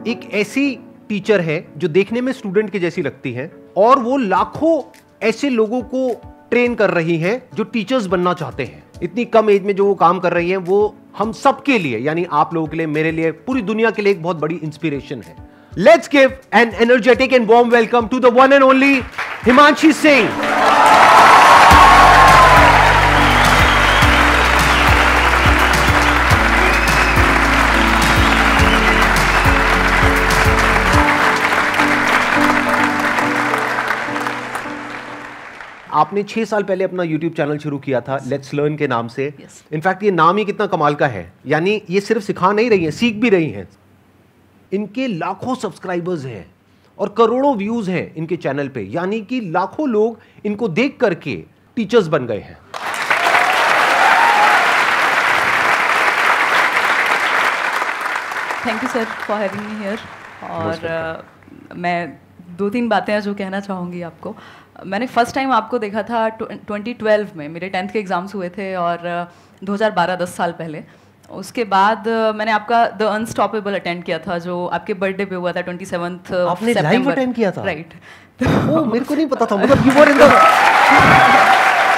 एक ऐसी टीचर है जो देखने में स्टूडेंट की जैसी लगती है और वो लाखों ऐसे लोगों को ट्रेन कर रही हैं जो टीचर्स बनना चाहते हैं। इतनी कम एज में जो वो काम कर रही हैं वो हम सब के लिए, यानी आप लोगों के लिए, मेरे लिए, पूरी दुनिया के लिए एक बहुत बड़ी इंस्पिरेशन है। Let's give an energetic and warm welcome to the one and only Himanshi Singh. आपने 6 साल पहले अपना YouTube चैनल शुरू किया था लेट्स लर्न के नाम से। इनफैक्ट ये नाम ही कितना कमाल का है, यानी ये सिर्फ सिखा नहीं रही हैं, सीख भी रही हैं। इनके लाखों सब्सक्राइबर्स हैं और करोड़ों व्यूज हैं इनके चैनल पे, यानी कि लाखों लोग इनको देख करके टीचर्स बन गए हैं। Thank you sir for having me here. और मैं 2-3 बातें हैं जो कहना चाहूँगी आपको। मैंने फर्स्ट टाइम आपको देखा था 2012 में, मेरे 10th के एग्ज़ाम्स हुए थे, और 2012 10 साल पहले। उसके बाद मैंने आपका द अनस्टॉपेबल अटेंड किया था जो आपके बर्थडे पे हुआ था 27th आपने लाइव अटेंड किया था? राइट। ओह, मेरे को नहीं पता था, मतलब यू वर इन द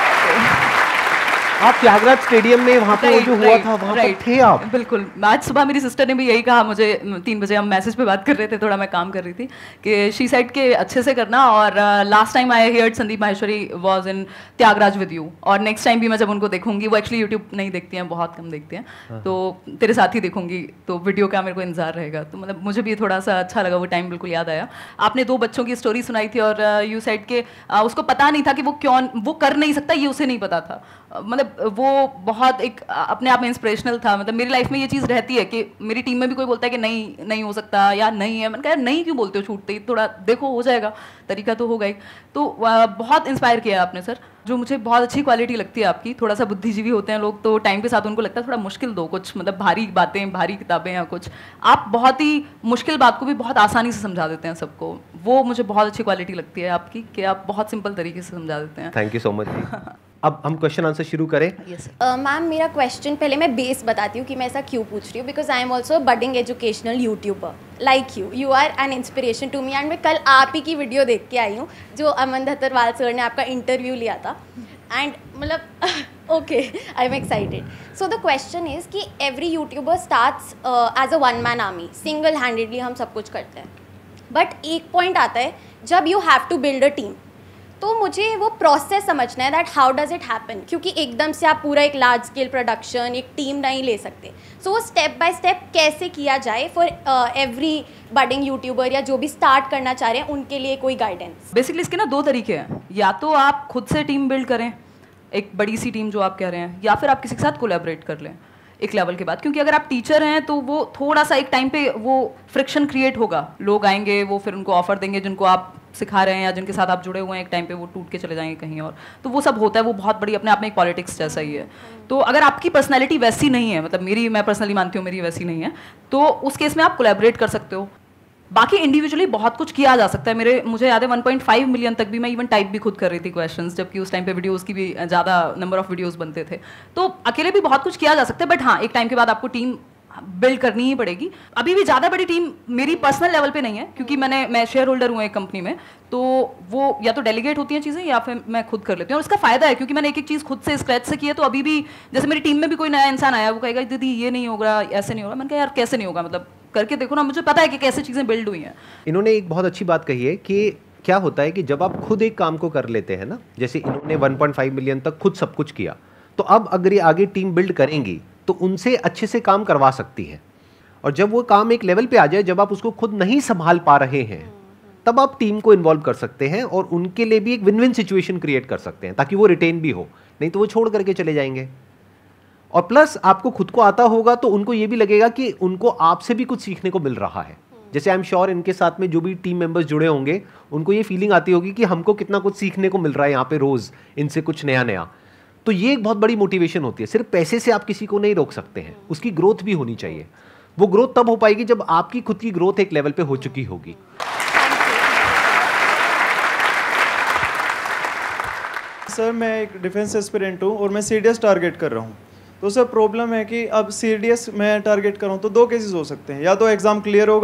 आप त्यागराज स्टेडियम में वहाँ पे जो हुआ था वहाँ पर थे आप? बिल्कुल। आज सुबह मेरी सिस्टर ने भी यही कहा मुझे, 3 बजे हम मैसेज पे बात कर रहे थे, थोड़ा मैं काम कर रही थी, कि शी साइड के अच्छे से करना। और last time I heard Sandeep Maheshwari was in Thyagraj with you, और नेक्स्ट टाइम भी मैं जब उनको देखूंगी, वो एक्चुअली यूट्यूब नहीं देखती हैं, बहुत कम देखती हैं, तो तेरे साथ ही देखूंगी, तो वीडियो का मेरे को इंतजार रहेगा। तो मतलब मुझे भी थोड़ा सा अच्छा लगा, वो टाइम बिल्कुल याद आया। आपने 2 बच्चों की स्टोरी सुनाई थी और यू साइड के उसको पता नहीं था कि वो कर नहीं सकता, ये उसे नहीं पता था। मतलब वो बहुत एक अपने आप में इंस्पिरेशनल था। मतलब मेरी लाइफ में ये चीज़ रहती है कि मेरी टीम में भी कोई बोलता है कि नहीं हो सकता या नहीं है, मैंने कहा नहीं क्यों बोलते हो छूटते ही, थोड़ा देखो हो जाएगा, तरीका तो होगा ही। तो बहुत इंस्पायर किया आपने सर, जो मुझे बहुत अच्छी क्वालिटी लगती है आपकी। थोड़ा सा बुद्धिजीवी होते हैं लोग तो टाइम के साथ उनको लगता है थोड़ा मुश्किल दो कुछ, मतलब भारी बातें, भारी किताबें या कुछ, आप बहुत ही मुश्किल बात को भी बहुत आसानी से समझा देते हैं सबको। वो मुझे बहुत अच्छी क्वालिटी लगती है आपकी कि आप बहुत सिंपल तरीके से समझा देते हैं। Thank you so much. अब हम क्वेश्चन आंसर शुरू करें। मैम मेरा क्वेश्चन, पहले मैं बेस बताती हूँ कि मैं ऐसा क्यों पूछ रही हूँ, because I am also budding educational YouTuber like you are an inspiration to me. And मैं कल आप ही की वीडियो देख के आई हूँ जो अमन धतरवाल सर ने आपका इंटरव्यू लिया था, एंड मतलब okay I am excited. So the question is कि every YouTuber starts as a one man army, single handedly हम सब कुछ करते हैं, बट एक पॉइंट आता है जब you have to build a team. तो मुझे वो प्रोसेस समझना है that how does it happen, क्योंकि एकदम से आप पूरा एक लार्ज स्केल प्रोडक्शन, एक टीम नहीं ले सकते। सो वो स्टेप बाय स्टेप कैसे किया जाए फॉर एवरी बडिंग यूट्यूबर या जो भी स्टार्ट करना चाह रहे हैं उनके लिए कोई गाइडेंस। बेसिकली इसके ना 2 तरीके हैं, या तो आप खुद से टीम बिल्ड करें, एक बड़ी सी टीम जो आप कह रहे हैं, या फिर आप किसी के साथ कोलैबोरेट कर लें एक लेवल के बाद। क्योंकि अगर आप टीचर हैं तो वो थोड़ा सा एक टाइम पे वो फ्रिक्शन क्रिएट होगा, लोग आएंगे, वो फिर उनको ऑफर देंगे जिनको आप सिखा रहे हैं या जिनके साथ आप जुड़े हुए हैं, एक टाइम पे वो टूट के चले जाएंगे कहीं और, तो वो सब होता है। वो बहुत बड़ी अपने आप में एक पॉलिटिक्स जैसा ही है। तो अगर आपकी पर्सनैलिटी वैसी नहीं है, मतलब मैं पर्सनली मानती हूँ मेरी वैसी नहीं है, तो उस केस में आप कोलैबोरेट कर सकते हो। बाकी इंडिविजुअली बहुत कुछ किया जा सकता है। मुझे याद है 1.5 मिलियन तक भी मैं इवन टाइप भी खुद कर रही थी क्वेश्चंस, जबकि उस टाइम पे वीडियोस की भी ज़्यादा नंबर ऑफ वीडियोस बनते थे। तो अकेले भी बहुत कुछ किया जा सकता है, बट हाँ एक टाइम के बाद आपको टीम बिल्ड करनी ही पड़ेगी। अभी भी ज़्यादा बड़ी टीम मेरी पर्सनल लेवल पे नहीं है, क्योंकि मैं शेयर होल्डर हूँ एक कंपनी में, तो वो या तो डेलीगेट होती हैं चीज़ें या फिर मैं खुद कर लेती हूँ। और इसका फ़ायदा है क्योंकि मैंने एक चीज़ खुद से स्क्रैच से की है, तो अभी भी जैसे मेरी टीम में भी कोई नया इंसान आया, वो कहेगा दीदी ये नहीं होगा, ऐसे नहीं होगा। मैंने कहा यार कैसे नहीं होगा, मतलब करके देखो ना, मुझे पता है कि कैसे चीज़ें बिल्ड हुई हैं। इन्होंने एक बहुत अच्छी बात कही है कि क्या होता है कि जब आप खुद एक काम को कर लेते हैं ना, जैसे इन्होंने 1.5 मिलियन तक खुद सब कुछ किया, तो अब अगर ये आगे टीम बिल्ड करेंगी तो उनसे अच्छे से काम करवा सकती है। और जब वो काम एक लेवल पे आ जाए जब आप उसको खुद नहीं संभाल पा रहे हैं, तब आप टीम को इन्वॉल्व कर सकते हैं और उनके लिए भी एक विन विन सिचुएशन क्रिएट कर सकते हैं, ताकि वो रिटेन भी हो, नहीं तो वो छोड़ करके चले जाएंगे। और प्लस आपको खुद को आता होगा तो उनको ये भी लगेगा कि उनको आपसे भी कुछ सीखने को मिल रहा है। जैसे आई एम श्योर इनके साथ में जो भी टीम मेंबर्स जुड़े होंगे उनको ये फीलिंग आती होगी कि हमको कितना कुछ सीखने को मिल रहा है यहाँ पे रोज, इनसे कुछ नया नया। तो ये एक बहुत बड़ी मोटिवेशन होती है। सिर्फ पैसे से आप किसी को नहीं रोक सकते हैं, उसकी ग्रोथ भी होनी चाहिए। वो ग्रोथ तब हो पाएगी जब आपकी खुद की ग्रोथ एक लेवल पे हो चुकी होगी। सर मैं एक डिफेंस एस्पिरेंट हूँ और मैं सीडीएस टारगेट कर रहा हूँ। तो सर प्रॉब्लम है कि अब सीडीएस मैं टारगेट कर रहा हूँ तो 2 केसेस हो सकते हैं, या तो एग्ज़ाम क्लियर होगा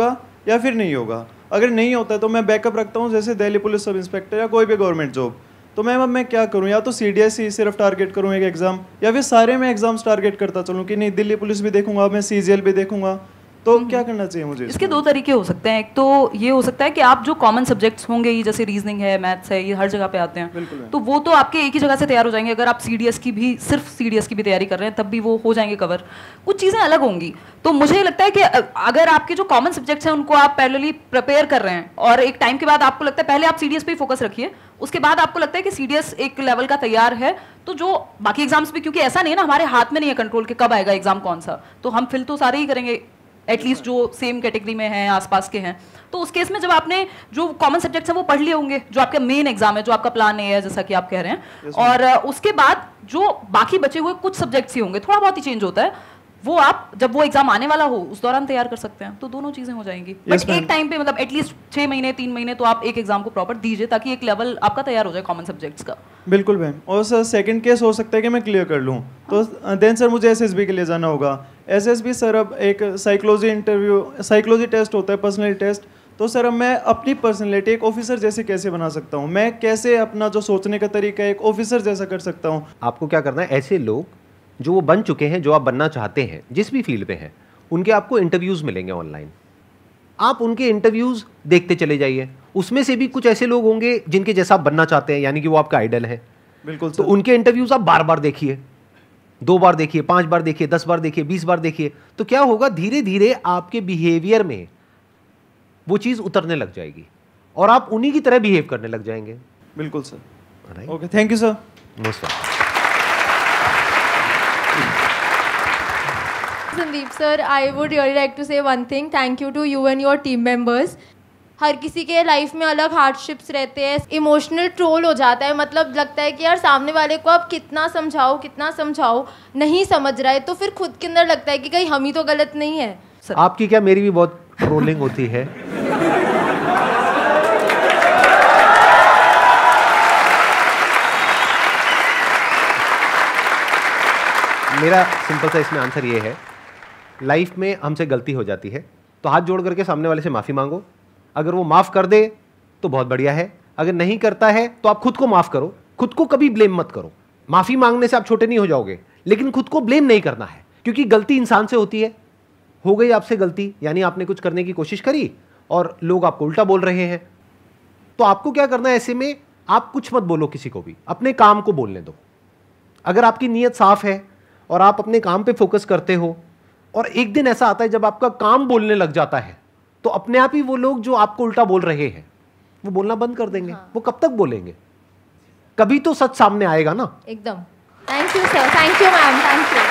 या फिर नहीं होगा? अगर नहीं होता है तो मैं बैकअप रखता हूँ, जैसे दिल्ली पुलिस सब इंस्पेक्टर या कोई भी गवर्नमेंट जॉब। तो मैम अब मैं क्या करूँ? या तो CDS ही सिर्फ टारगेट करूँ एक एग्ज़ाम, या फिर सारे में एग्जाम्स टारगेट करता चलूँ कि नहीं दिल्ली पुलिस भी देखूंगा, मैं CGL भी देखूंगा? तो क्या करना चाहिए मुझे? इसके दो तरीके हो सकते हैं। एक तो ये हो सकता है कि आप जो कॉमन सब्जेक्ट्स होंगे, ये जैसे रीजनिंग है, मैथ्स है, ये हर जगह पे आते हैं, तो वो तो आपके एक ही जगह से तैयार हो जाएंगे। अगर आप CDS की भी, सिर्फ CDS की भी तैयारी कर रहे हैं, तब भी वो हो जाएंगे कवर। कुछ चीज़ें अलग होंगी। तो मुझे लगता है कि अगर आपके जो कॉमन सब्जेक्ट्स हैं उनको आप पैरेलली प्रिपेयर कर रहे हैं, और एक टाइम के बाद आपको लगता है पहले आप CDS पे ही फोकस रखिए, उसके बाद आपको लगता है कि CDS एक लेवल का तैयार है, तो जो बाकी एग्जाम्स भी, क्योंकि ऐसा नहीं है ना, हमारे हाथ में नहीं है कंट्रोल कि कब आएगा एग्जाम कौन सा, तो हम फिल तो सारे ही करेंगे, एटलीस्ट जो सेम कैटेगरी में हैं, आसपास के हैं। तो उस केस में जब आपने जो कॉमन सब्जेक्ट्स हैं वो पढ़ लिए होंगे, जो आपका मेन एग्जाम है, जो आपका प्लान है, जैसा कि आप कह रहे हैं, और उसके बाद जो बाकी बचे हुए कुछ सब्जेक्ट्स ही होंगे, थोड़ा बहुत ही चेंज होता है, वो आप जब वो एग्जाम आने वाला हो उस दौरान तैयार कर सकते हैं। तो दोनों चीजें हो जाएंगी। बट एक टाइम पे, मतलब एटलीस्ट 6 महीने 3 महीने तो आप एक एग्जाम को प्रॉपर दीजिए, ताकि एक लेवल आपका तैयार हो जाए कॉमन सब्जेक्ट्स का। बिल्कुल मैम। और सर सेकंड केस हो सकता है कि मैं क्लियर कर लूँ, तो देन सर मुझे SSB के लिए जाना होगा। SSB सर अब एक साइकोलॉजी टेस्ट होता है, पर्सनैलिटी टेस्ट। तो सर अब मैं अपनी पर्सनैलिटी एक ऑफिसर जैसे कैसे बना सकता हूँ? मैं कैसे अपना जो सोचने का तरीका है एक ऑफिसर जैसा कर सकता हूँ? आपको क्या करना है, ऐसे लोग जो वो बन चुके हैं, जो आप बनना चाहते हैं, जिस भी फील्ड पे हैं, उनके आपको इंटरव्यूज मिलेंगे ऑनलाइन। आप उनके इंटरव्यूज देखते चले जाइए। उसमें से भी कुछ ऐसे लोग होंगे जिनके जैसा आप बनना चाहते हैं, यानी कि वो आपका आइडल है। बिल्कुल। तो उनके इंटरव्यूज आप बार बार देखिए, 2 बार देखिए, 5 बार देखिए, 10 बार देखिए, 20 बार देखिए। तो क्या होगा, धीरे धीरे आपके बिहेवियर में वो चीज उतरने लग जाएगी और आप उन्हीं की तरह बिहेव करने लग जाएंगे। बिल्कुल sir. Okay, thank you sir. Most welcome. Sandeep sir, I would really like to say one thing. Thank you to you and your team members. हर किसी के लाइफ में अलग हार्डशिप्स रहते हैं, इमोशनल ट्रोल हो जाता है, मतलब लगता है कि यार सामने वाले को आप कितना समझाओ नहीं समझ रहा है, तो फिर खुद के अंदर लगता है कि कहीं हम ही तो गलत नहीं है। आपकी क्या, मेरी भी बहुत ट्रोलिंग होती है। मेरा सिंपल सा इसमें आंसर ये है, लाइफ में हमसे गलती हो जाती है तो हाथ जोड़ करके सामने वाले से माफ़ी मांगो। अगर वो माफ़ कर दे तो बहुत बढ़िया है, अगर नहीं करता है तो आप खुद को माफ़ करो, खुद को कभी ब्लेम मत करो। माफ़ी मांगने से आप छोटे नहीं हो जाओगे, लेकिन खुद को ब्लेम नहीं करना है, क्योंकि गलती इंसान से होती है। हो गई आपसे गलती, यानी आपने कुछ करने की कोशिश करी और लोग आपको उल्टा बोल रहे हैं, तो आपको क्या करना है, ऐसे में आप कुछ मत बोलो किसी को भी, अपने काम को बोलने दो। अगर आपकी नीयत साफ है और आप अपने काम पे फोकस करते हो, और एक दिन ऐसा आता है जब आपका काम बोलने लग जाता है, तो अपने आप ही वो लोग जो आपको उल्टा बोल रहे हैं वो बोलना बंद कर देंगे। वो कब तक बोलेंगे? कभी तो सच सामने आएगा ना। एकदम। Thank you sir, thank you ma'am, thank you.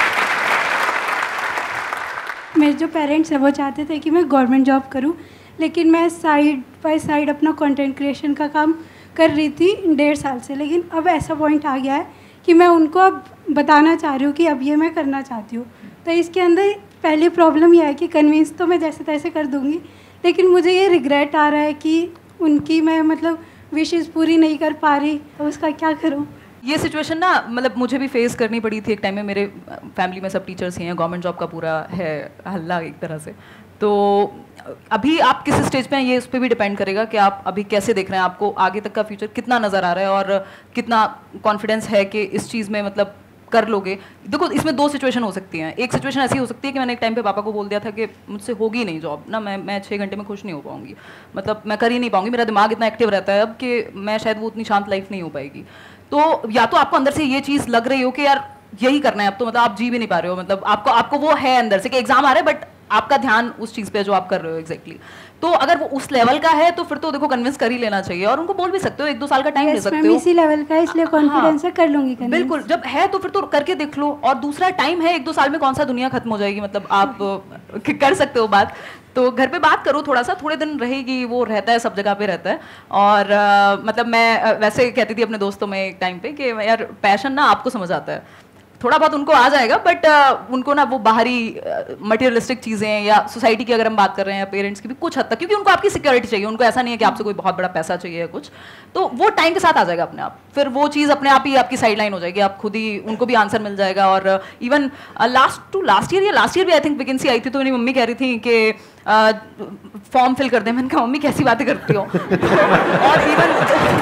मेरे जो पेरेंट्स हैं वो चाहते थे कि मैं गवर्नमेंट जॉब करूं, लेकिन मैं साइड बाय साइड अपना कंटेंट क्रिएशन का काम कर रही थी 1.5 साल से। लेकिन अब ऐसा पॉइंट आ गया है कि मैं उनको अब बताना चाह रही हूँ कि अब ये मैं करना चाहती हूँ। तो इसके अंदर पहली प्रॉब्लम यह है कि कन्विंस तो मैं जैसे तैसे कर दूँगी, लेकिन मुझे ये रिग्रेट आ रहा है कि उनकी मैं मतलब विशेष पूरी नहीं कर पा रही, तो उसका क्या करूँ? ये सिचुएशन ना, मतलब मुझे भी फेस करनी पड़ी थी एक टाइम में। मेरे फैमिली में सब टीचर्स ही हैं, गवर्नमेंट जॉब का पूरा है हल्ला एक तरह से। तो अभी आप किस स्टेज पे हैं ये उस पर भी डिपेंड करेगा कि आप अभी कैसे देख रहे हैं, आपको आगे तक का फ्यूचर कितना नज़र आ रहा है और कितना कॉन्फिडेंस है कि इस चीज़ में मतलब कर लोगे। देखो, इसमें 2 सिचुएशन हो सकती हैं। एक सिचुएशन ऐसी हो सकती है कि मैंने एक टाइम पे पापा को बोल दिया था कि मुझसे होगी नहीं जॉब ना, मैं 6 घंटे में खुश नहीं हो पाऊंगी, मतलब मैं कर ही नहीं पाऊंगी, मेरा दिमाग इतना एक्टिव रहता है अब कि मैं शायद वो उतनी शांत लाइफ नहीं हो पाएगी। तो या तो आपको अंदर से ये चीज़ लग रही हो कि यार यही करना है अब तो, मतलब आप जी भी नहीं पा रहे हो, मतलब आपको वो है अंदर से कि एग्जाम आ रहा है बट आपका ध्यान उस चीज़ पे जो आप कर रहे हो एग्जैक्टली। तो अगर वो उस लेवल का है तो फिर तो देखो कन्विंस कर ही लेना चाहिए, और उनको बोल भी सकते हो 1-2 साल का टाइम दे सकते हो। इसी लेवल का है इसलिए कॉन्फिडेंस है, कर लूंगी convince। बिल्कुल, जब है तो फिर तो करके देख लो। और दूसरा, टाइम है, 1-2 साल में कौन सा दुनिया खत्म हो जाएगी, मतलब आप कर सकते हो बात। तो घर पे बात करो थोड़ा सा, थोड़े दिन रहेगी, वो रहता है, सब जगह पे रहता है। और मतलब मैं वैसे कहती थी अपने दोस्तों में एक टाइम पे कि यार पैशन ना आपको समझ आता है, थोड़ा बहुत उनको आ जाएगा, बट उनको ना वो बाहरी मटेरियलिस्टिक चीज़ें या सोसाइटी की अगर हम बात कर रहे हैं या पेरेंट्स की भी कुछ हद तक, क्योंकि उनको आपकी सिक्योरिटी चाहिए, उनको ऐसा नहीं है कि आपसे कोई बहुत बड़ा पैसा चाहिए या कुछ, तो वो टाइम के साथ आ जाएगा अपने आप, फिर वो चीज़ अपने आप ही आपकी साइडलाइन हो जाएगी, आप खुद ही उनको भी आंसर मिल जाएगा। और इवन लास्ट ईयर भी आई थिंक वैकेंसी आई थी, तो मेरी मम्मी कह रही थी कि फॉर्म फिल कर दे। मैंने कहा मम्मी कैसी बातें करती हो और इवन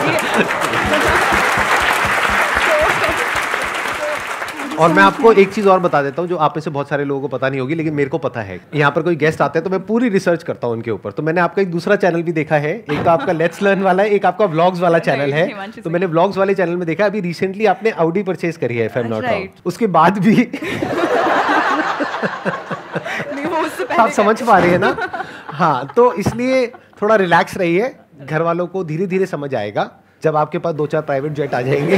और मैं आपको एक चीज़ और बता देता हूँ जो आप में से बहुत सारे लोगों को पता नहीं होगी, लेकिन मेरे को पता है। यहाँ पर कोई गेस्ट आते हैं तो मैं पूरी रिसर्च करता हूँ उनके ऊपर। तो मैंने आपका एक दूसरा चैनल भी देखा है, एक तो आपका लेट्स लर्न वाला है, एक आपका व्लॉग्स वाला चैनल है। तो मैंने व्लॉग्स वाले चैनल में देखा अभी रिसेंटली आपने ऑडी परचेज करी है, if I am not wrong, उसके बाद भी आप समझ पा रहे हैं ना? हाँ, तो इसलिए थोड़ा रिलैक्स रहिए, घर वालों को धीरे धीरे समझ आएगा। जब आपके पास 2-4 प्राइवेट जेट आ जाएंगे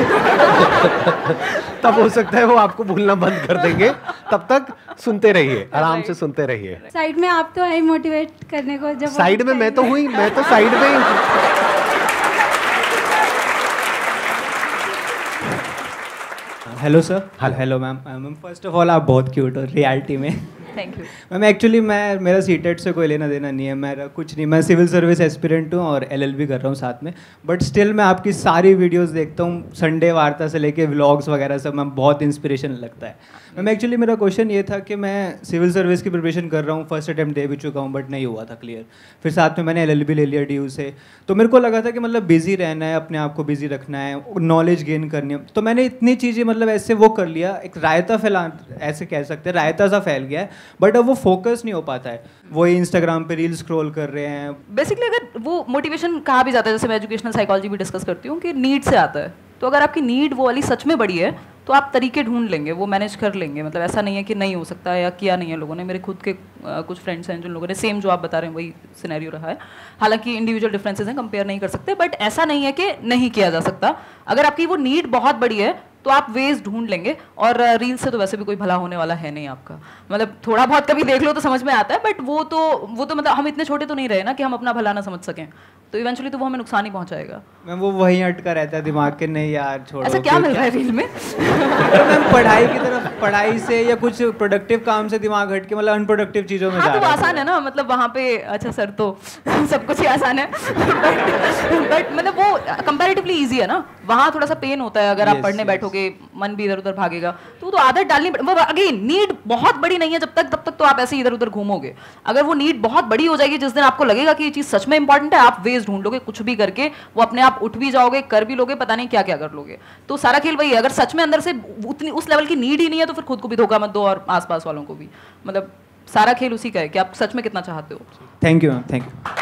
तब हो सकता है वो आपको भूलना बंद कर देंगे। तब तक सुनते रहिए, आराम से सुनते रहिए। साइड में आप तो है मोटिवेट करने को, जब साइड में मैं तो हुई, मैं तो साइड में ही। Hello sir. Hello ma'am. Ma'am first of all आप बहुत क्यूट हो रियलिटी में। Thank you ma'am. एक्चुअली मेरा सीटेट से कोई लेना देना नहीं है, मेरा कुछ नहीं, मैं सिविल सर्विस एस्पिरेंट हूँ और LLB कर रहा हूँ साथ में, बट स्टिल मैं आपकी सारी वीडियोस देखता हूँ, संडे वार्ता से लेके व्लॉग्स वगैरह सब, मैम बहुत इंस्पिरेशन लगता है। मैम एक्चुअली मेरा क्वेश्चन ये था कि मैं सिविल सर्विस की प्रिपरेशन कर रहा हूँ, फर्स्ट अटैम्प्ट दे भी चुका हूँ बट नहीं हुआ था क्लियर, फिर साथ में मैंने LLB ले लिया DU से, तो मेरे को लगा था कि मतलब बिजी रहना है, अपने आप को बिजी रखना है, नॉलेज गेन करनी है, तो मैंने इतनी चीज़ें मतलब ऐसे वो कर लिया, एक रायता फैला, ऐसे कह सकते हैं रायता सा फैल गया है, बट अब वो फोकस नहीं हो पाता है, वही इंस्टाग्राम पे रील स्क्रॉल कर रहे हैं। बेसिकली अगर वो मोटिवेशन कहा भी जाता है, जैसे मैं एजुकेशनल साइकोलॉजी भी डिस्कस करती हूँ कि नीड से आता है, तो अगर आपकी नीड वो वाली सच में बड़ी है तो आप तरीके ढूंढ लेंगे, वो मैनेज कर लेंगे। मतलब ऐसा नहीं है कि नहीं हो सकता या किया नहीं है लोगों ने। मेरे खुद के कुछ फ्रेंड्स हैं जिन लोगों ने सेम जो आप बता रहे हैं वही सिनेरियो रहा है। हालांकि इंडिविजुअल डिफरेंसेस हैं, कंपेयर नहीं कर सकते, बट ऐसा नहीं है कि नहीं किया जा सकता। अगर आपकी वो नीड बहुत बड़ी है तो आप वेज ढूंढ लेंगे। और रील से तो वैसे भी कोई भला होने वाला है नहीं आपका, मतलब थोड़ा बहुत कभी देख लो तो समझ में आता है, बट वो तो मतलब हम इतने छोटे तो नहीं रहे ना कि हम अपना भला ना समझ सकें, तो इवेंचुअली तो वो हमें नुकसान ही पहुंचाएगा। मैम वो वहीं अटका रहता है दिमाग के, नहीं यार छोड़ो। ऐसा क्या मिल रहा है रील में? तो मैम पढ़ाई की तरफ, पढ़ाई से या कुछ प्रोडक्टिव काम से दिमाग हट के मतलब अनप्रोडक्टिव चीज़ों में हाँ, जा तो वो रहा है। आसान है ना, मतलब वहाँ पे अच्छा सर तो सब कुछ ही आसान है बट मतलब वो कंपैरेटिवली इजी है ना, वहाँ थोड़ा सा पेन होता है। अगर आप पढ़ने बैठोगे मन भी इधर उधर भागेगा, तो आदत डालनी। वो अगेन नीड बहुत बड़ी नहीं है जब तक तो आप ऐसे इधर उधर घूमोगे। अगर वो नीड बहुत बड़ी हो जाएगी, जिस दिन आपको लगेगा कि ये चीज़ सच में इंपॉर्टेंट है, आप वेज ढूंढ लोगे, कुछ भी करके वो अपने आप उठ भी जाओगे, कर भी लोगे, पता नहीं क्या क्या कर लोगे। तो सारा खेल वही है। अगर सच में अंदर से उतनी उस लेवल की नीड ही नहीं है तो फिर खुद को भी धोखा मत दो और आसपास वालों को भी। मतलब सारा खेल उसी का है कि आप सच में कितना चाहते हो। Thank you ma'am, thank you.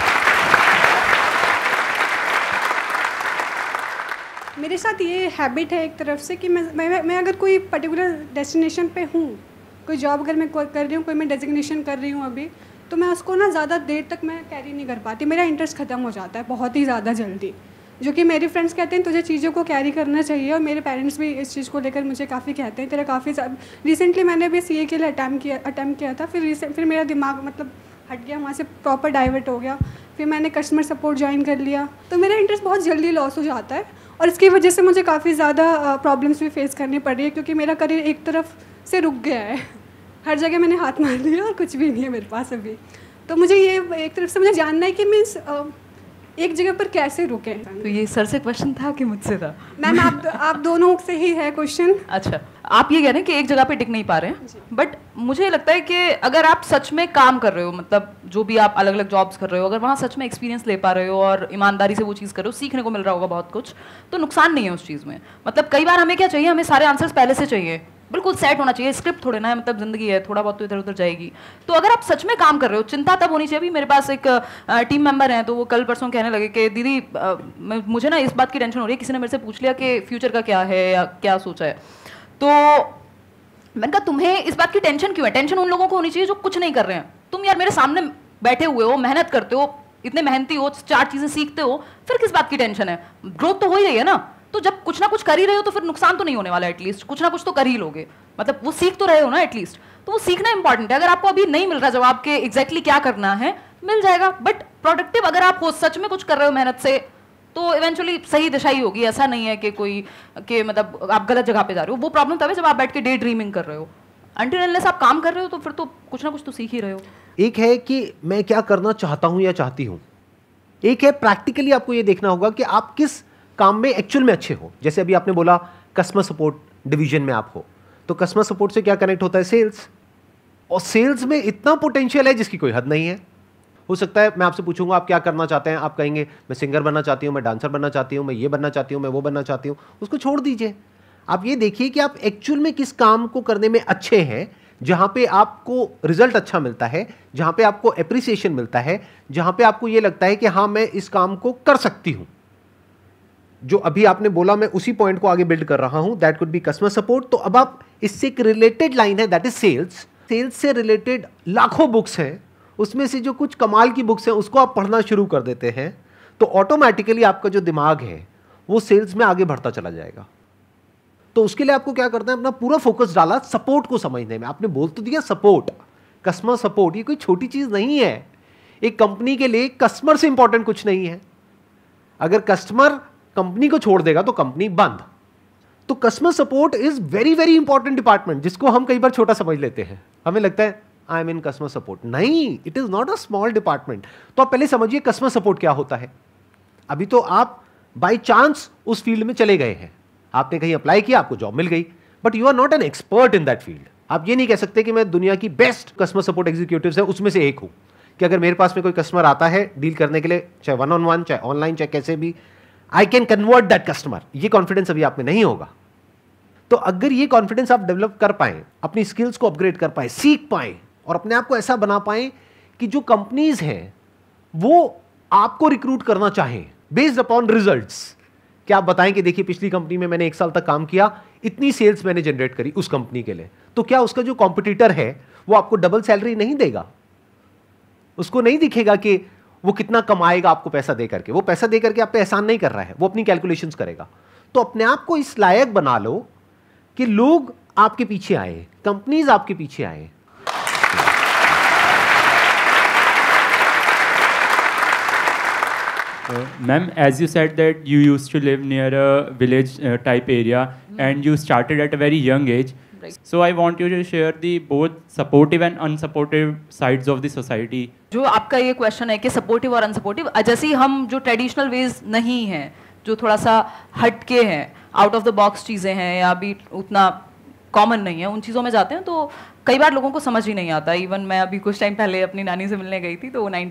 मेरे साथ ये हैबिट है एक तरफ से कि मैं अगर कोई पर्टिकुलर डेस्टिनेशन पे हूँ, कोई जॉब अगर मैं कर रही हूँ, कोई मैं डेजिग्नेशन कर रही हूँ अभी, तो मैं उसको ना ज़्यादा देर तक मैं कैरी नहीं कर पाती। मेरा इंटरेस्ट ख़त्म हो जाता है बहुत ही ज़्यादा जल्दी, जो कि मेरे फ्रेंड्स कहते हैं तुझे चीज़ों को कैरी करना चाहिए, और मेरे पेरेंट्स भी इस चीज़ को लेकर मुझे काफ़ी कहते हैं तेरा काफ़ी। रिसेंटली मैंने भी CA के लिए अटैम्प्ट किया था, फिर मेरा दिमाग मतलब हट गया, वहाँ से प्रॉपर डाइवर्ट हो गया। फिर मैंने कस्टमर सपोर्ट ज्वाइन कर लिया, तो मेरा इंटरेस्ट बहुत जल्दी लॉस हो जाता है, और इसकी वजह से मुझे काफ़ी ज़्यादा प्रॉब्लम्स भी फेस करनी पड़ रही है, क्योंकि मेरा करियर एक तरफ से रुक गया है। हर जगह मैंने हाथ मार लिया और कुछ भी नहीं है मेरे पास अभी। तो मुझे ये एक तरफ से मुझे जानना है कि मीन्स एक जगह पर कैसे रुके। तो ये सर से क्वेश्चन था कि मुझसे था? मैम आप दोनों से ही है क्वेश्चन। अच्छा, आप ये कह रहे हैं कि एक जगह पे टिक नहीं पा रहे हैं, बट मुझे लगता है कि अगर आप सच में काम कर रहे हो, मतलब जो भी आप अलग अलग जॉब्स कर रहे हो, अगर वहाँ सच में एक्सपीरियंस ले पा रहे हो और ईमानदारी से वो चीज़ कर रहे हो, सीखने को मिल रहा होगा बहुत कुछ, तो नुकसान नहीं है उस चीज़ में। मतलब कई बार हमें क्या चाहिए, हमें सारे आंसर्स पहले से चाहिए, बिल्कुल सेट होना चाहिए। स्क्रिप्ट थोड़े ना है, मतलब जिंदगी है, थोड़ा बहुत तो इधर उधर जाएगी। तो अगर आप सच में काम कर रहे हो, चिंता तब होनी चाहिए। अभी मेरे पास एक टीम मेंबर हैं, तो वो कल परसों कहने लगे कि दीदी मुझे ना इस बात की टेंशन हो रही है, किसी ने मेरे से पूछ लिया कि फ्यूचर का क्या है या क्या सोचा है। तो मैंने कहा तुम्हें इस बात की टेंशन क्यों है? टेंशन उन लोगों को होनी चाहिए जो कुछ नहीं कर रहे हैं। तुम यार मेरे सामने बैठे हुए हो, मेहनत करते हो, इतने मेहनती हो, 4 चीजें सीखते हो, फिर किस बात की टेंशन है? ग्रोथ तो हो ही रही है ना। तो जब कुछ ना कुछ कर ही रहे हो तो फिर नुकसान तो नहीं होने वाला, एटलीस्ट कुछ ना कुछ तो कर ही लोगे, मतलब वो सीख तो रहे हो ना एटलीस्ट। तो वो सीखना इंपॉर्टेंट है। अगर आपको अभी नहीं मिल रहा जवाब के एग्जैक्टली क्या करना है, मिल जाएगा, बट प्रोडक्टिव अगर आप हो, सच में कुछ कर रहे हो मेहनत से, तो इवेंचुअली सही दिशा ही होगी। ऐसा नहीं है कि कोई कि मतलब आप गलत जगह पे जा रहे हो। वो प्रॉब्लम तब है जब आप बैठ के डे ड्रीमिंग कर रहे हो। अनटिल अनलेस आप काम कर रहे हो तो फिर तो कुछ ना कुछ तो सीख ही रहे हो। एक है कि मैं क्या करना चाहता हूं या चाहती हूं, एक है प्रैक्टिकली आपको ये देखना होगा कि आप किस काम में एक्चुअल में अच्छे हो। जैसे अभी आपने बोला कस्टमर सपोर्ट डिवीजन में आप हो, तो कस्टमर सपोर्ट से क्या कनेक्ट होता है? सेल्स। और सेल्स में इतना पोटेंशियल है जिसकी कोई हद नहीं है। हो सकता है मैं आपसे पूछूंगा आप क्या करना चाहते हैं, आप कहेंगे मैं सिंगर बनना चाहती हूं, मैं डांसर बनना चाहती हूं, मैं ये बनना चाहती हूं, मैं वो बनना चाहती हूं। उसको छोड़ दीजिए। आप ये देखिए कि आप एक्चुअल में किस काम को करने में अच्छे हैं, जहां पे आपको रिजल्ट अच्छा मिलता है, जहां पे आपको एप्रिसिएशन मिलता है, जहां पे आपको ये लगता है कि हाँ मैं इस काम को कर सकती हूं। जो अभी आपने बोला मैं उसी पॉइंट को आगे बिल्ड कर रहा हूं, that could be customer support. तो अब आप इससे एक रिलेटेड लाइन है दैट इज सेल्स। सेल्स से रिलेटेड लाखों बुक्स हैं, उसमें से जो कुछ कमाल की बुक्स हैं उसको आप पढ़ना शुरू कर देते हैं तो ऑटोमेटिकली आपका जो दिमाग है वो सेल्स में आगे बढ़ता चला जाएगा। तो उसके लिए आपको क्या करना है, अपना पूरा फोकस डाला सपोर्ट को समझने में। आपने बोल तो दिया सपोर्ट, कस्टमर सपोर्ट, ये कोई छोटी चीज नहीं है। एक कंपनी के लिए कस्टमर से इंपॉर्टेंट कुछ नहीं है। अगर कस्टमर कंपनी को छोड़ देगा तो कंपनी बंद। तो customer support is very very important department, जिसको हम कई बार छोटा समझ लेते हैं। हमें लगता है I am in customer support. नहीं, it is not a small department. तो आप पहले समझिए कस्टमर सपोर्ट क्या होता है। अभी तो आप बाय चांस उस फील्ड में चले गए हैं, आपने कहीं अप्लाई किया, आपको जॉब मिल गई, but you are not an expert in that field. आप ये नहीं कह सकते कि मैं दुनिया की बेस्ट कस्टमर सपोर्ट एग्जीक्यूटिव्स है उसमें से एक हूं, कि अगर मेरे पास में कोई कस्टमर आता है डील करने के लिए, चाहे 1-on-1, चाहे ऑनलाइन, चाहे कैसे भी, I can convert that customer. ये कॉन्फिडेंस अभी आप में नहीं होगा। तो अगर ये कॉन्फिडेंस आप डेवलप कर पाए, अपनी स्किल्स को अपग्रेड कर पाए, सीख पाए और अपने आप को ऐसा बना पाए कि जो कंपनीज हैं वो आपको रिक्रूट करना चाहें बेस्ड अपॉन रिजल्ट्स। क्या आप बताएं कि देखिए पिछली कंपनी में मैंने 1 साल तक काम किया, इतनी सेल्स मैंने जनरेट करी उस कंपनी के लिए, तो क्या उसका जो कॉम्पिटिटर है वो आपको डबल सैलरी नहीं देगा? उसको नहीं दिखेगा कि वो कितना कमाएगा आपको पैसा दे करके। वो पैसा दे करके आप पे एहसान नहीं कर रहा है, वो अपनी कैलकुलेशंस करेगा। तो अपने आप को इस लायक बना लो कि लोग आपके पीछे आए, कंपनीज आपके पीछे आए। Ma'am, as you said that you used to live near a village type area and you started at a very young age. Right. So I want you to share the both supportive and unsupportive sides of the society. जो आपका ये question है कि supportive और unsupportive, जैसे ही हम जो traditional ways नहीं हैं, जो थोड़ा सा हटके हैं, आउट ऑफ द बॉक्स चीज़ें हैं या अभी उतना कॉमन नहीं है, उन चीज़ों में जाते हैं तो कई बार लोगों को समझ ही नहीं आता। इवन मैं अभी कुछ टाइम पहले अपनी नानी से मिलने गई थी, तो वो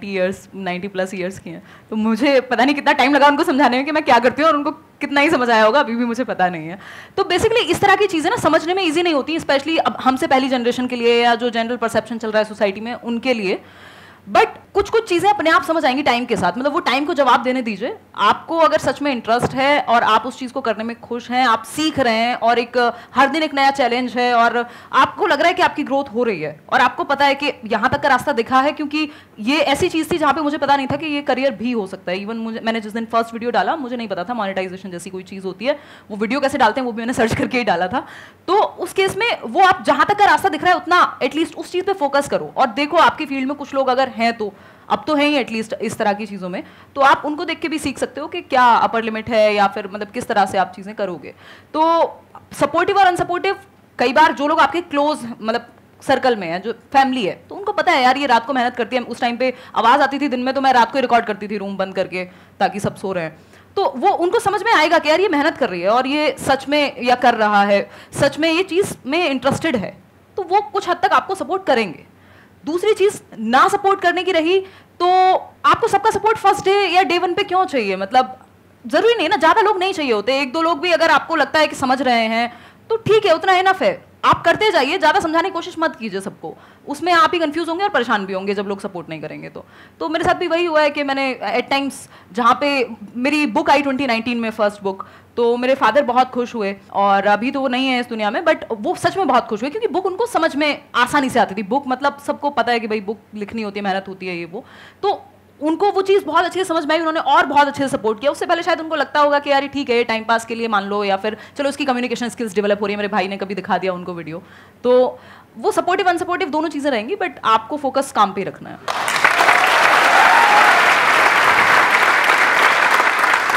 90+ ईयर्स की हैं, तो मुझे पता नहीं कितना टाइम लगा उनको समझाने में कि मैं क्या करती हूँ और उनको कितना ही समझ आया होगा, अभी भी मुझे पता नहीं है। तो बेसिकली इस तरह की चीज़ें ना समझने में ईजी नहीं होती, स्पेशली अब हमसे पहली जनरेशन के लिए या जो जनरल परसेप्शन चल रहा है सोसाइटी में उनके लिए। बट कुछ कुछ चीज़ें अपने आप समझ आएंगी टाइम के साथ, मतलब वो टाइम को जवाब देने दीजिए। आपको अगर सच में इंटरेस्ट है और आप उस चीज़ को करने में खुश हैं, आप सीख रहे हैं और एक हर दिन एक नया चैलेंज है और आपको लग रहा है कि आपकी ग्रोथ हो रही है और आपको पता है कि यहाँ तक का रास्ता दिखा है, क्योंकि ये ऐसी चीज़ थी जहाँ पे मुझे पता नहीं था कि ये करियर भी हो सकता है। इवन मैंने जिस दिन फर्स्ट वीडियो डाला मुझे नहीं पता था मोनेटाइजेशन जैसी कोई चीज़ होती है, वो वीडियो कैसे डालते हैं वो भी मैंने सर्च करके ही डाला था। तो उस केस में वो आप जहाँ तक का रास्ता दिख रहा है उतना एटलीस्ट उस चीज़ पर फोकस करो और देखो आपकी फील्ड में कुछ लोग अगर हैं, तो अब तो है ही एटलीस्ट इस तरह की चीज़ों में, तो आप उनको देख के भी सीख सकते हो कि क्या अपर लिमिट है या फिर मतलब किस तरह से आप चीज़ें करोगे। तो सपोर्टिव और अनसपोर्टिव, कई बार जो लोग आपके क्लोज मतलब सर्कल में है, जो फैमिली है, तो उनको पता है यार ये रात को मेहनत करती है। उस टाइम पे आवाज़ आती थी दिन में तो मैं रात को रिकॉर्ड करती थी रूम बंद करके ताकि सब सो रहे हैं, तो वो उनको समझ में आएगा कि यार ये मेहनत कर रही है और ये सच में या कर रहा है, सच में ये चीज़ में इंटरेस्टेड है, तो वो कुछ हद तक आपको सपोर्ट करेंगे। दूसरी चीज ना सपोर्ट करने की रही, तो आपको सबका सपोर्ट फर्स्ट डे या डे 1 पे क्यों चाहिए? मतलब जरूरी नहीं ना, ज्यादा लोग नहीं चाहिए होते, 1-2 लोग भी अगर आपको लगता है कि समझ रहे हैं तो ठीक है, उतना इनफ है। आप करते जाइए, ज्यादा समझाने की कोशिश मत कीजिए सबको, उसमें आप ही कंफ्यूज होंगे और परेशान भी होंगे जब लोग सपोर्ट नहीं करेंगे। तो मेरे साथ भी वही हुआ है कि मैंने एट टाइम्स, जहाँ पे मेरी बुक आई 2019 में फर्स्ट बुक, तो मेरे फादर बहुत खुश हुए और अभी तो वो नहीं है इस दुनिया में, बट वो सच में बहुत खुश हुए क्योंकि बुक उनको समझ में आसानी से आती थी। बुक मतलब सबको पता है कि भाई बुक लिखनी होती है, मेहनत होती है, ये वो, तो उनको वो चीज़ बहुत अच्छे से समझ में आई, उन्होंने और बहुत अच्छे से सपोर्ट किया। उससे पहले शायद उनको लगता होगा कि यार ठीक है टाइम पास के लिए मान लो, या फिर चलो उसकी कम्युनिकेशन स्किल्स डेवलप हो रही है, मेरे भाई ने कभी दिखा दिया उनको वीडियो। तो वो सपोर्टिव अनसपोर्टिव दोनों चीज़ें रहेंगी, बट आपको फोकस काम पे रखना है।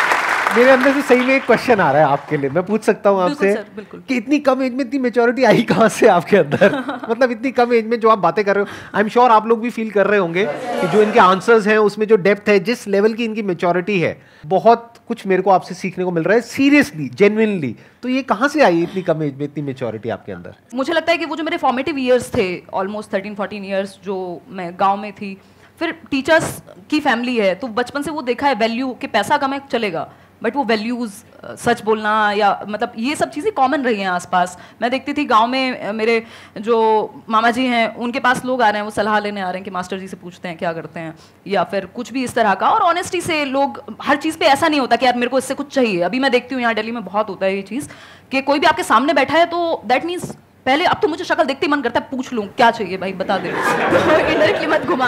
मेरे अंदर से सही में एक क्वेश्चन आ रहा है आपके लिए, मैं पूछ सकता हूँ आपसे कि इतनी कम एज में इतनी मेच्योरिटी आई कहाँ से आपके अंदर? मतलब इतनी कम एज में जो आप बातें कर रहे हो, आई एम श्योर आप लोग भी फील कर रहे होंगे कि जो इनके आंसर्स हैं उसमें जो डेप्थ है, जिस लेवल की इनकी मेच्योरिटी है, बहुत कुछ मेरे को आपसे सीखने को मिल रहा है, सीरियसली, जेन्युइनली। तो ये कहाँ से आई इतनी कम एज में इतनी मेच्योरिटी आपके अंदर? मुझे लगता है कि वो जो मेरे फॉर्मेटिव ईयर्स थे, ऑलमोस्ट 13-14 ईयर्स जो मैं गाँव में थी, फिर टीचर्स की फैमिली है, तो बचपन से वो देखा है वैल्यू कि पैसा कमाए चलेगा, बट वो वैल्यूज़, सच बोलना, या मतलब ये सब चीज़ें कॉमन रही हैं आसपास। मैं देखती थी गांव में मेरे जो मामा जी हैं, उनके पास लोग आ रहे हैं, वो सलाह लेने आ रहे हैं कि मास्टर जी से पूछते हैं क्या करते हैं, या फिर कुछ भी इस तरह का। और ऑनेस्टी से लोग, हर चीज़ पे ऐसा नहीं होता कि यार मेरे को इससे कुछ चाहिए। अभी मैं देखती हूँ यहाँ दिल्ली में बहुत होता है ये चीज़ कि कोई भी आपके सामने बैठा है तो दैट मीन्स पहले, अब तो मुझे शक्ल देखते ही मन करता है पूछ लूं क्या चाहिए भाई, बता दे। इनडायरेक्टली मत घुमा।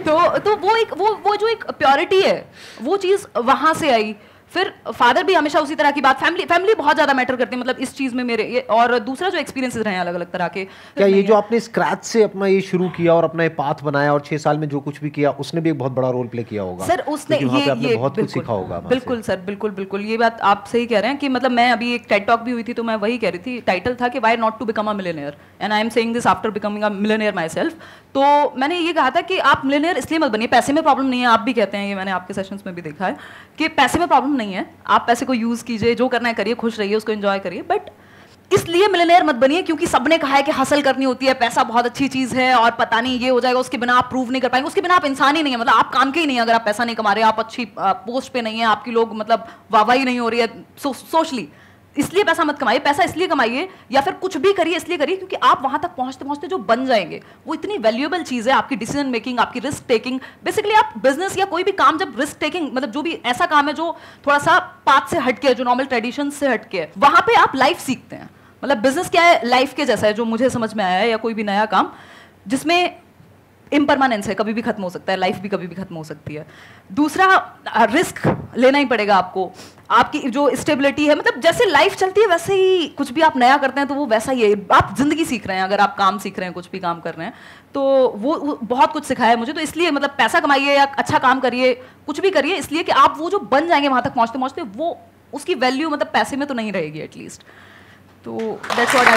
तो वो एक वो जो एक प्योरिटी है, वो चीज़ वहाँ से आई। फिर फादर भी हमेशा उसी तरह की बात, फैमिली बहुत ज़्यादा मैटर करती है, मतलब इस चीज़ में मेरे ये। और दूसरा जो एक्सपीरियंसेस रहे हैं अलग अलग तरह के। क्या ये जो आपने स्क्रैच से अपना ये शुरू किया और अपना ये पाथ बनाया और 6 साल में जो कुछ भी किया, उसने भी एक बहुत बड़ा रोल प्ले किया होगा? सर उसने ये बहुत कुछ सीखा होगा। बिल्कुल सर, बिल्कुल ये बात आप सही कह रहे हैं कि मतलब मैं अभी एक टेड टॉक भी हुई थी तो मैं वही कह रही थी, टाइटल था कि why not to become a millionaire, and I am saying this after becoming a millionaire myself. तो मैंने ये कहा था कि आप मिलियनेयर इसलिए मत बनिए, पैसे में प्रॉब्लम नहीं है, आप भी कहते हैं, ये मैंने आपके सेशंस में भी देखा है कि पैसे में प्रॉब्लम नहीं है, आप पैसे को यूज कीजिए, जो करना है करिए, खुश रहिए, उसको एंजॉय करिए, बट इसलिए मिलियनेयर मत बनिए क्योंकि सबने कहा है कि हासिल करनी होती है, पैसा बहुत अच्छी चीज है और पता नहीं ये हो जाएगा, उसके बिना आप प्रूव नहीं कर पाएंगे, उसके बिना आप इंसान ही नहीं है, मतलब आप काम के ही नहीं है अगर आप पैसा नहीं कमा रहे, आप अच्छी पोस्ट पे नहीं है, आपकी लोग मतलब वाहवाही नहीं हो रही है सोशली। इसलिए पैसा मत कमाइए, पैसा इसलिए कमाइए या फिर कुछ भी करिए इसलिए करिए क्योंकि आप वहां तक पहुंचते पहुंचते जो बन जाएंगे वो इतनी वैल्यूएबल चीज है, आपकी डिसीजन मेकिंग, आपकी रिस्क टेकिंग। बेसिकली आप बिजनेस या कोई भी काम जब रिस्क टेकिंग, मतलब जो भी ऐसा काम है जो थोड़ा सा पाथ से हटके है, जो नॉर्मल ट्रेडिशन से हटके है, वहां पे आप लाइफ सीखते हैं। मतलब बिजनेस क्या है, लाइफ के जैसा है, जो मुझे समझ में आया है, या कोई भी नया काम जिसमें इम्परमानेंस है, कभी भी खत्म हो सकता है, लाइफ भी कभी भी खत्म हो सकती है। दूसरा, रिस्क लेना ही पड़ेगा आपको, आपकी जो स्टेबिलिटी है, मतलब जैसे लाइफ चलती है वैसे ही कुछ भी आप नया करते हैं तो वो वैसा ही है, आप जिंदगी सीख रहे हैं, अगर आप काम सीख रहे हैं, कुछ भी काम कर रहे हैं तो वो बहुत कुछ सिखाया है मुझे। तो इसलिए मतलब पैसा कमाइए या अच्छा काम करिए, कुछ भी करिए, इसलिए कि आप वो जो बन जाएंगे वहां तक पहुंचते पहुंचते, वो उसकी वैल्यू मतलब पैसे में तो नहीं रहेगी एटलीस्ट। तो दैट्स व्हाट आई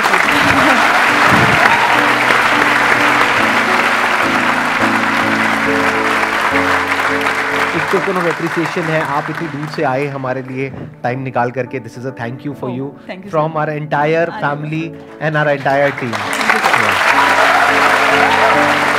फील। एक टोकन ऑफ एप्रिसिएशन है, आप इतनी दूर से आए हमारे लिए टाइम निकाल करके, this is a thank you for you from our entire family and our entire team.